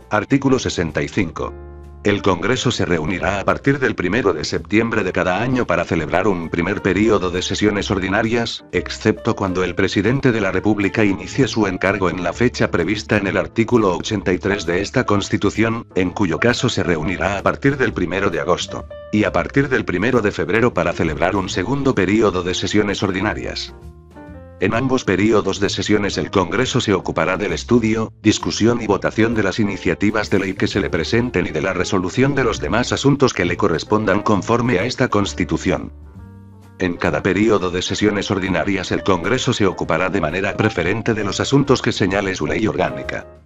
Artículo 65. El Congreso se reunirá a partir del 1 de septiembre de cada año para celebrar un primer período de sesiones ordinarias, excepto cuando el presidente de la República inicie su encargo en la fecha prevista en el artículo 83 de esta Constitución, en cuyo caso se reunirá a partir del 1 de agosto. Y a partir del 1 de febrero para celebrar un segundo período de sesiones ordinarias. En ambos períodos de sesiones el Congreso se ocupará del estudio, discusión y votación de las iniciativas de ley que se le presenten y de la resolución de los demás asuntos que le correspondan conforme a esta Constitución. En cada período de sesiones ordinarias el Congreso se ocupará de manera preferente de los asuntos que señale su ley orgánica.